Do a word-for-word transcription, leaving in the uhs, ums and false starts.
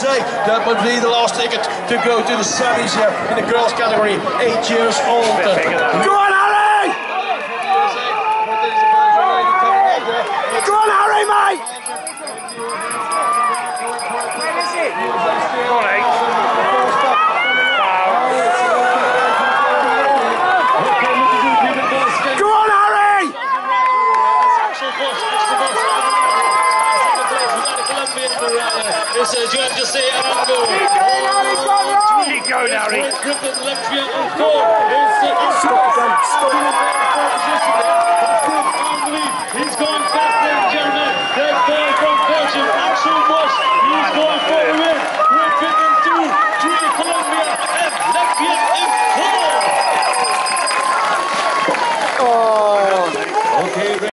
say that would be the last ticket to go to the semis here in the girls category, eight years old. Go on, Harry! Go on, Harry, mate! Go on, eight. Go on, Harry! It's a Joan Jose Arango. Keep going, Harry. Left triangle four. It's Stop, stop. He's going